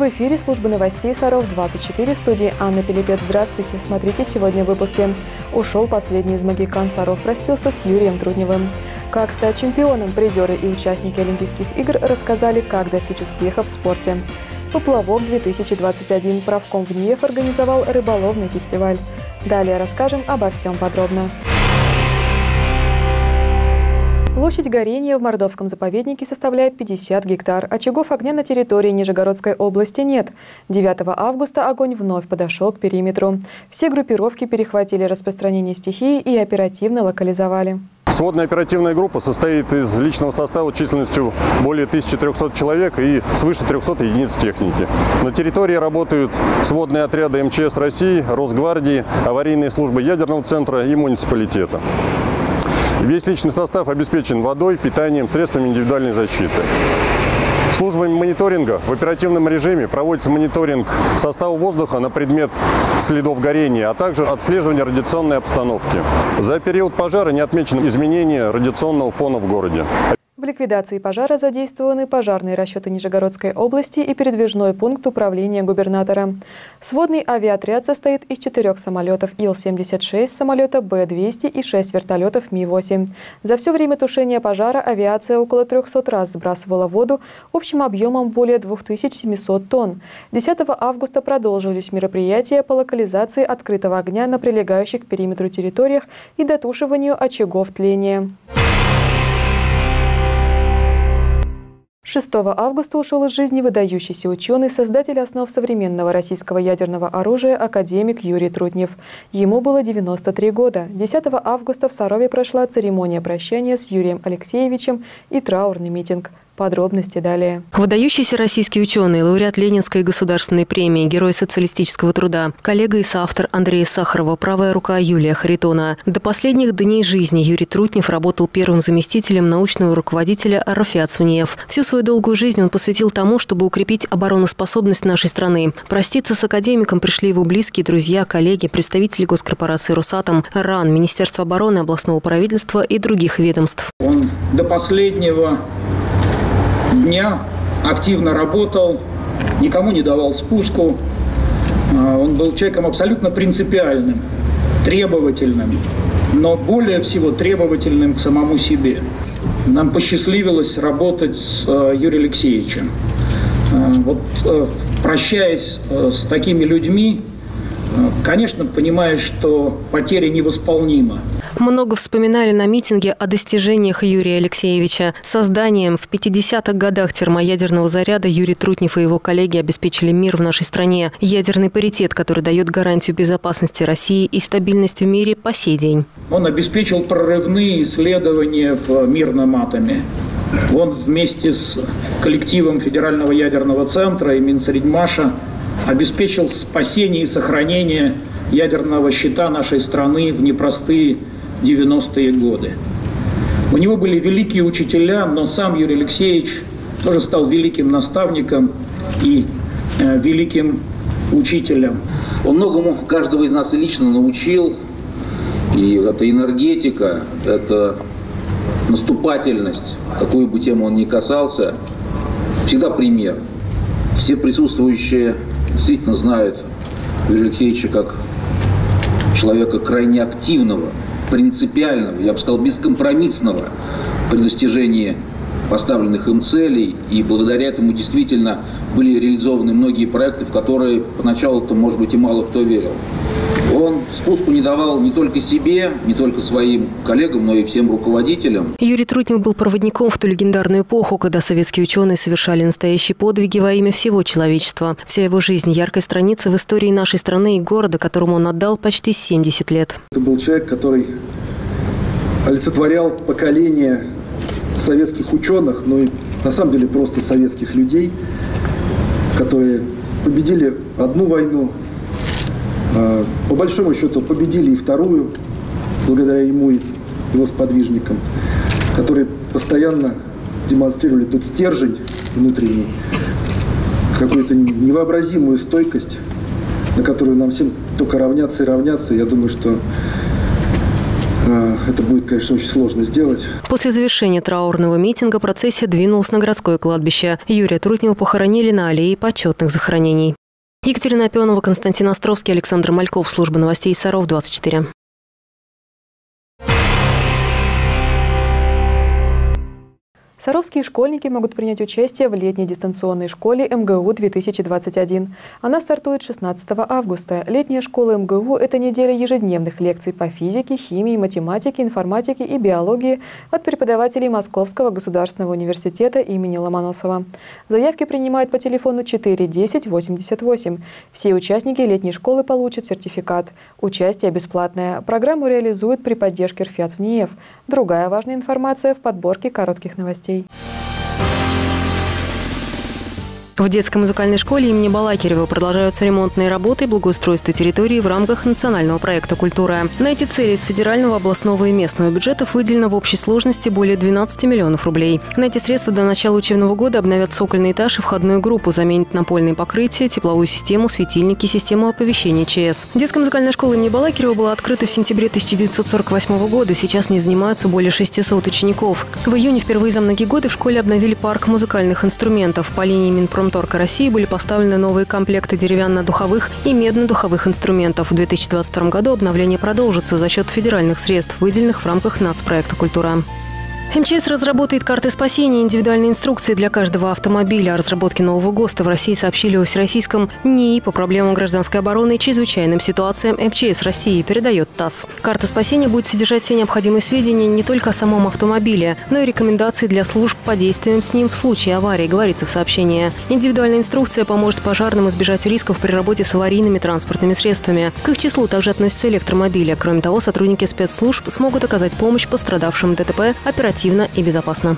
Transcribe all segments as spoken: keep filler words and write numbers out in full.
В эфире службы новостей Саров двадцать четыре, в студии Анна Пилипец. Здравствуйте. Смотрите сегодня в выпуске. Ушел последний из магикан. Саров простился с Юрием Трутневым. Как стать чемпионом, призеры и участники Олимпийских игр рассказали, как достичь успеха в спорте. Поплавок две тысячи двадцать один. Правком в НИЭФ организовал рыболовный фестиваль. Далее расскажем обо всем подробно. Площадь горения в Мордовском заповеднике составляет пятьдесят гектар. Очагов огня на территории Нижегородской области нет. девятого августа огонь вновь подошел к периметру. Все группировки перехватили распространение стихии и оперативно локализовали. Сводная оперативная группа состоит из личного состава численностью более тысячи трёхсот человек и свыше трёхсот единиц техники. На территории работают сводные отряды эм че эс России, Росгвардии, аварийные службы ядерного центра и муниципалитета. Весь личный состав обеспечен водой, питанием, средствами индивидуальной защиты. Службами мониторинга в оперативном режиме проводится мониторинг состава воздуха на предмет следов горения, а также отслеживание радиационной обстановки. За период пожара не отмечено изменение радиационного фона в городе. В ликвидации пожара задействованы пожарные расчеты Нижегородской области и передвижной пункт управления губернатора. Сводный авиаотряд состоит из четырех самолетов Ил семьдесят шесть, самолета Бэ двести и шесть вертолетов Ми восемь. За все время тушения пожара авиация около трёхсот раз сбрасывала воду общим объемом более двух тысяч семисот тонн. десятого августа продолжились мероприятия по локализации открытого огня на прилегающих к периметру территориях и дотушиванию очагов тления. шестого августа ушел из жизни выдающийся ученый, создатель основ современного российского ядерного оружия, академик Юрий Трутнев. Ему было девяносто три года. десятого августа в Сарове прошла церемония прощания с Юрием Алексеевичем и траурный митинг. Подробности далее. Выдающийся российский ученый, лауреат Ленинской государственной премии, герой социалистического труда, коллега и соавтор Андрея Сахарова, правая рука Юлия Харитона. До последних дней жизни Юрий Трутнев работал первым заместителем научного руководителя РАФИАЦ в НИЭФ. Всю свою долгую жизнь он посвятил тому, чтобы укрепить обороноспособность нашей страны. Проститься с академиком пришли его близкие, друзья, коллеги, представители госкорпорации «Росатом», РАН, Министерства обороны, областного правительства и других ведомств. Он до последнего дня активно работал, никому не давал спуску. Он был человеком абсолютно принципиальным, требовательным, но более всего требовательным к самому себе. Нам посчастливилось работать с Юрием Алексеевичем. Вот, прощаясь с такими людьми, конечно, понимаешь, что потеря невосполнима. Много вспоминали на митинге о достижениях Юрия Алексеевича. Созданием в пятидесятых годах термоядерного заряда Юрий Трутнев и его коллеги обеспечили мир в нашей стране. Ядерный паритет, который дает гарантию безопасности России и стабильности в мире по сей день. Он обеспечил прорывные исследования в мирном атоме. Он вместе с коллективом Федерального ядерного центра и Минсредмаша обеспечил спасение и сохранение ядерного щита нашей страны в непростые девяностые годы. У него были великие учителя, но сам Юрий Алексеевич тоже стал великим наставником и э, великим учителем. Он многому каждого из нас лично научил. И это энергетика, это наступательность, какую бы тему он ни касался, всегда пример. Все присутствующие действительно знают Юрия Алексеевича как человека крайне активного, принципиального, я бы сказал, бескомпромиссного при достижении поставленных им целей. И благодаря этому действительно были реализованы многие проекты, в которые поначалу-то, может быть, и мало кто верил. Он спуску не давал не только себе, не только своим коллегам, но и всем руководителям. Юрий Трутнев был проводником в ту легендарную эпоху, когда советские ученые совершали настоящие подвиги во имя всего человечества. Вся его жизнь – яркая страница в истории нашей страны и города, которому он отдал почти семьдесят лет. Это был человек, который олицетворял поколение советских ученых, но и на самом деле просто советских людей, которые победили одну войну, по большому счету победили и вторую, благодаря ему и его сподвижникам, которые постоянно демонстрировали тот стержень внутренний, какую-то невообразимую стойкость, на которую нам всем только равняться и равняться. Я думаю, что Это будет, конечно, очень сложно сделать. После завершения траурного митинга процессия двинулась на городское кладбище. Юрия Трутнева похоронили на аллее почетных захоронений. Екатерина Опионова, Константин Островский, Александр Мальков. Служба новостей Саров, двадцать четыре. Саровские школьники могут принять участие в летней дистанционной школе эм гэ у две тысячи двадцать один. Она стартует шестнадцатого августа. Летняя школа эм гэ у – это неделя ежедневных лекций по физике, химии, математике, информатике и биологии от преподавателей Московского государственного университета имени Ломоносова. Заявки принимают по телефону четыре десять восемьдесят восемь. Все участники летней школы получат сертификат. Участие бесплатное. Программу реализуют при поддержке РФЯЦ ВНИЕФ. Другая важная информация в подборке коротких новостей. В детской музыкальной школе имени Балакирева продолжаются ремонтные работы и благоустройство территории в рамках национального проекта «Культура». На эти цели из федерального, областного и местного бюджетов выделено в общей сложности более двенадцати миллионов рублей. На эти средства до начала учебного года обновят цокольный этаж и входную группу, заменят напольные покрытия, тепловую систему, светильники, систему оповещения ЧС. Детская музыкальная школа имени Балакирева была открыта в сентябре тысяча девятьсот сорок восьмого года. Сейчас в ней занимаются более шестисот учеников. В июне впервые за многие годы в школе обновили парк музыкальных инструментов. По линии Минпром Торка России были поставлены новые комплекты деревянно-духовых и медно-духовых инструментов. В две тысячи двадцать втором году обновление продолжится за счет федеральных средств, выделенных в рамках нацпроекта «Культура». эм че эс разработает карты спасения и индивидуальные инструкции для каждого автомобиля. О разработке нового ГОСТа в России сообщили о Всероссийском НИИ по проблемам гражданской обороны и чрезвычайным ситуациям эм че эс России, передает ТАСС. Карта спасения будет содержать все необходимые сведения не только о самом автомобиле, но и рекомендации для служб по действиям с ним в случае аварии, говорится в сообщении. Индивидуальная инструкция поможет пожарным избежать рисков при работе с аварийными транспортными средствами. К их числу также относятся электромобили. Кроме того, сотрудники спецслужб смогут оказать помощь пострадавшим ДТП оперативно и безопасно.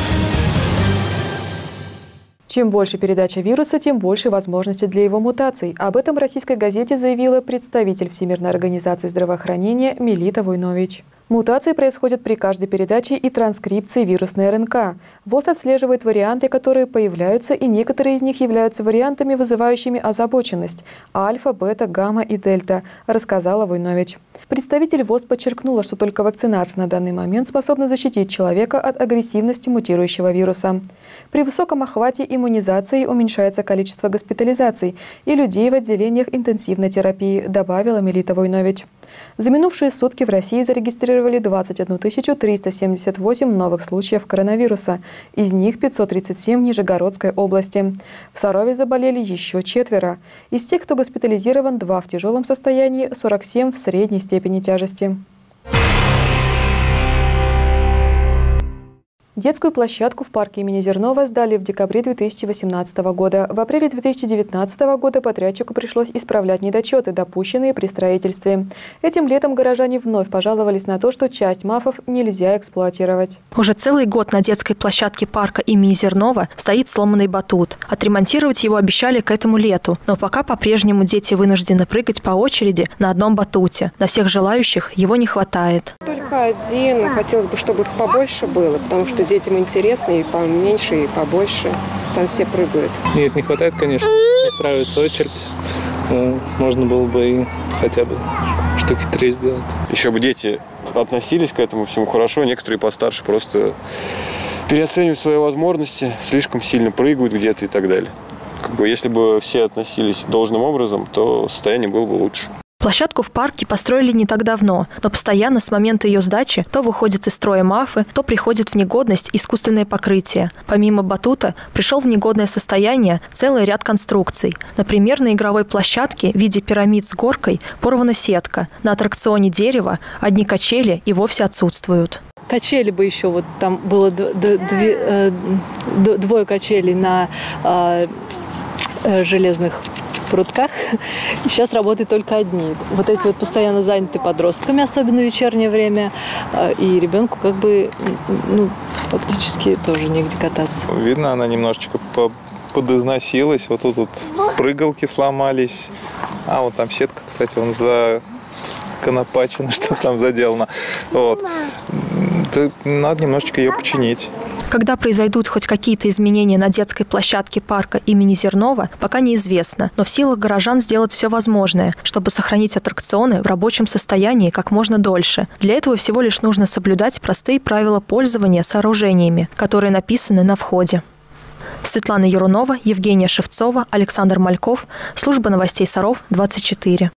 Чем больше передача вируса, тем больше возможностей для его мутаций. Об этом в российской газете заявила представитель Всемирной организации здравоохранения Мелита Войнович. Мутации происходят при каждой передаче и транскрипции вирусной эр эн ка. ВОЗ отслеживает варианты, которые появляются, и некоторые из них являются вариантами, вызывающими озабоченность – альфа, бета, гамма и дельта, рассказала Войнович. Представитель ВОЗ подчеркнула, что только вакцинация на данный момент способна защитить человека от агрессивности мутирующего вируса. При высоком охвате иммунизации уменьшается количество госпитализаций и людей в отделениях интенсивной терапии, добавила Мелита Войнович. За минувшие сутки в России зарегистрировали двадцать одну тысячу триста семьдесят восемь новых случаев коронавируса. Из них пятьсот тридцать семь в Нижегородской области. В Сарове заболели еще четверо. Из тех, кто госпитализирован, два в тяжелом состоянии, сорок семь в средней степени тяжести. Детскую площадку в парке имени Зернова сдали в декабре две тысячи восемнадцатого года. В апреле две тысячи девятнадцатого года подрядчику пришлось исправлять недочеты, допущенные при строительстве. Этим летом горожане вновь пожаловались на то, что часть МАФов нельзя эксплуатировать. Уже целый год на детской площадке парка имени Зернова стоит сломанный батут. Отремонтировать его обещали к этому лету, но пока по-прежнему дети вынуждены прыгать по очереди на одном батуте. На всех желающих его не хватает. Только один. Хотелось бы, чтобы их побольше было, потому что детям интересно и поменьше, и побольше. Там все прыгают. Нет, не хватает, конечно. Устраивается очередь. Можно было бы и хотя бы штуки три сделать. Еще бы дети относились к этому всему хорошо. Некоторые постарше просто переоценивают свои возможности, слишком сильно прыгают где-то и так далее. Как бы, если бы все относились должным образом, то состояние было бы лучше. Площадку в парке построили не так давно, но постоянно с момента ее сдачи то выходит из строя МАФы, то приходит в негодность искусственное покрытие. Помимо батута пришел в негодное состояние целый ряд конструкций. Например, на игровой площадке в виде пирамид с горкой порвана сетка. На аттракционе дерева одни качели и вовсе отсутствуют. Качели бы еще, вот там было две, двое качелей на э, железных прутках. Сейчас работают только одни. Вот эти вот постоянно заняты подростками, особенно в вечернее время. И ребенку как бы ну, фактически тоже негде кататься. Видно, она немножечко подизносилась. Вот тут вот прыгалки сломались. А вот там сетка, кстати, он законопачена, что там заделано. Вот. Надо немножечко ее починить. Когда произойдут хоть какие-то изменения на детской площадке парка имени Зернова, пока неизвестно. Но в силах горожан сделать все возможное, чтобы сохранить аттракционы в рабочем состоянии как можно дольше. Для этого всего лишь нужно соблюдать простые правила пользования сооружениями, которые написаны на входе. Светлана Ярунова, Евгения Шевцова, Александр Мальков. Служба новостей Саров, двадцать четыре.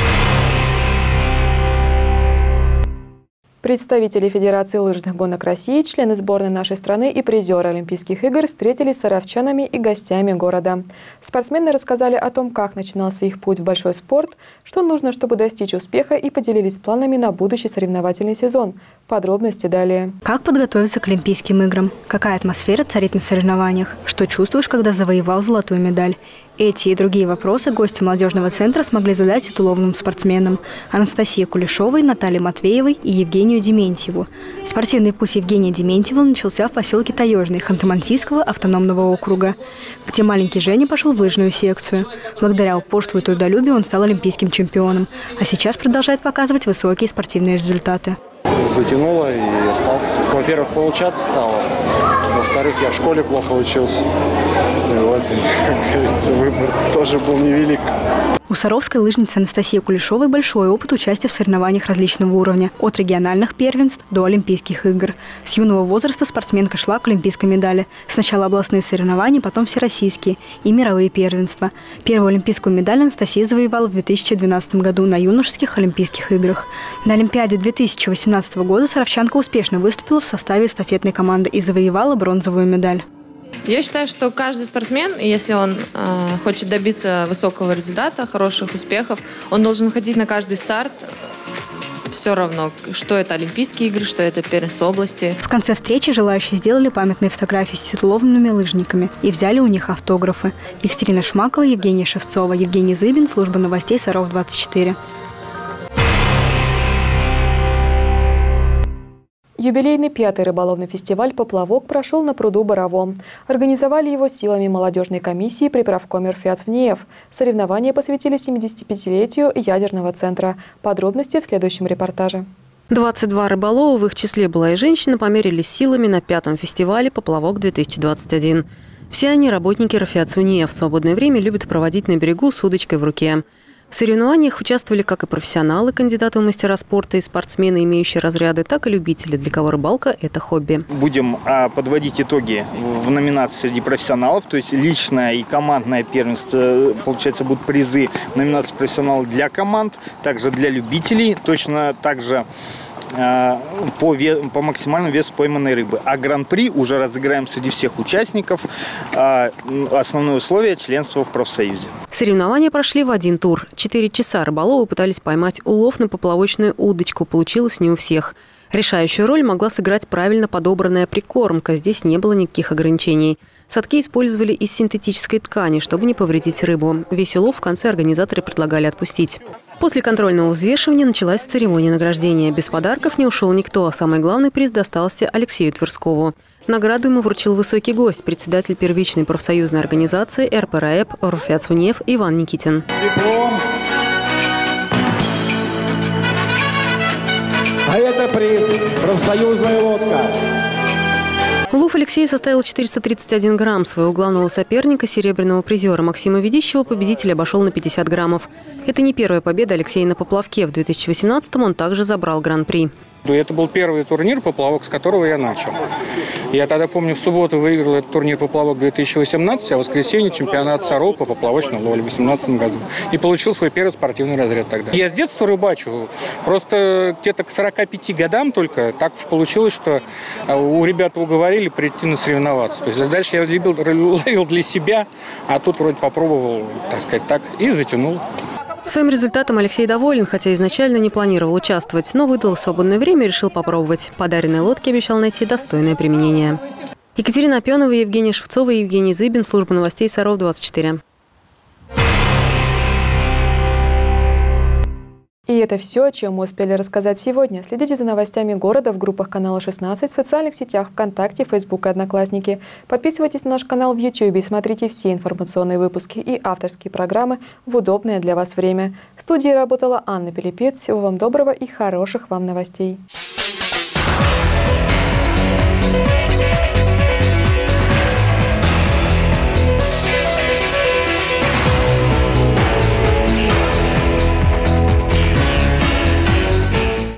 Представители Федерации лыжных гонок России, члены сборной нашей страны и призеры Олимпийских игр встретились с саровчанами и гостями города. Спортсмены рассказали о том, как начинался их путь в большой спорт, что нужно, чтобы достичь успеха, и поделились планами на будущий соревновательный сезон. Подробности далее. Как подготовиться к Олимпийским играм? Какая атмосфера царит на соревнованиях? Что чувствуешь, когда завоевал золотую медаль? Эти и другие вопросы гости молодежного центра смогли задать титулованным спортсменам Анастасии Кулешовой, Наталье Матвеевой и Евгению Дементьеву. Спортивный путь Евгения Дементьева начался в поселке Таежный Ханты-Мансийского автономного округа, где маленький Женя пошел в лыжную секцию. Благодаря упорству и трудолюбию он стал олимпийским чемпионом, а сейчас продолжает показывать высокие спортивные результаты. Затянуло и остался. Во-первых, получаться стало. Во-вторых, я в школе плохо учился. И вот, как говорится, выбор тоже был невелик. У саровской лыжницы Анастасии Кулешовой большой опыт участия в соревнованиях различного уровня. От региональных первенств до Олимпийских игр. С юного возраста спортсменка шла к олимпийской медали. Сначала областные соревнования, потом всероссийские и мировые первенства. Первую олимпийскую медаль Анастасия завоевала в две тысячи двенадцатом году на юношеских Олимпийских играх. На Олимпиаде две тысячи восемнадцатого года саровчанка успешно выступила в составе эстафетной команды и завоевала бронзовую медаль. Я считаю, что каждый спортсмен, если он э, хочет добиться высокого результата, хороших успехов, он должен ходить на каждый старт. Все равно, что это Олимпийские игры, что это первенство области. В конце встречи желающие сделали памятные фотографии с титулованными лыжниками и взяли у них автографы. Екатерина Шмакова, Евгения Шевцова, Евгений Зыбин, служба новостей Саров двадцать четыре. Юбилейный пятый рыболовный фестиваль «Поплавок» прошел на пруду Боровом. Организовали его силами молодежной комиссии при правкоме РФИАЦ-ВНИЕФ. Соревнования посвятили семидесятипятилетию ядерного центра. Подробности в следующем репортаже. двадцать два рыболова, в их числе была и женщина, померились силами на пятом фестивале «Поплавок-две тысячи двадцать один». Все они работники РФИАЦ-ВНИЕФ. В свободное время любят проводить на берегу с удочкой в руке. В соревнованиях участвовали как и профессионалы, кандидаты в мастера спорта и спортсмены, имеющие разряды, так и любители, для кого рыбалка – это хобби. Будем а, подводить итоги в номинации среди профессионалов, то есть личное и командное первенство, получается, будут призы в номинации профессионалов для команд, также для любителей, точно так же По, по максимальному весу пойманной рыбы. А гран-при уже разыграем среди всех участников. Основное условие – членство в профсоюзе. Соревнования прошли в один тур. Четыре часа рыболовы пытались поймать улов на поплавочную удочку. Получилось не у всех. Решающую роль могла сыграть правильно подобранная прикормка. Здесь не было никаких ограничений. Садки использовали из синтетической ткани, чтобы не повредить рыбу. Весь улов в конце организаторы предлагали отпустить. После контрольного взвешивания началась церемония награждения. Без подарков не ушел никто, а самый главный приз достался Алексею Тверскову. Награду ему вручил высокий гость, председатель первичной профсоюзной организации РПРАЭП РФИАЦ-ВНИЕФ Иван Никитин. Диплом. А это приз «Профсоюзная лодка». Улов Алексея составил четыреста тридцать один грамм. Своего главного соперника, серебряного призера Максима Ведищева, победитель обошел на пятьдесят граммов. Это не первая победа Алексея на поплавке. В две тысячи восемнадцатом он также забрал гран-при. Это был первый турнир «Поплавок», с которого я начал. Я тогда, помню, в субботу выиграл этот турнир «Поплавок две тысячи восемнадцать», а в воскресенье чемпионат Саров по поплавочной ловле в две тысячи восемнадцатом году. И получил свой первый спортивный разряд тогда. Я с детства рыбачу. Просто где-то к сорока пяти годам только так уж получилось, что у ребят уговорили прийти на соревноваться. То есть дальше я любил, ловил для себя, а тут вроде попробовал, так сказать, так и затянул. Своим результатом Алексей доволен, хотя изначально не планировал участвовать, но выдал свободное время и решил попробовать. Подаренной лодке обещал найти достойное применение. Екатерина Опенова, Евгения Шевцова и Евгений Зыбин, служба новостей Саров двадцать четыре. И это все, о чем мы успели рассказать сегодня. Следите за новостями города в группах канала шестнадцать, в социальных сетях ВКонтакте, Фейсбук и Одноклассники. Подписывайтесь на наш канал в Ютьюбе и смотрите все информационные выпуски и авторские программы в удобное для вас время. В студии работала Анна Пилипец. Всего вам доброго и хороших вам новостей.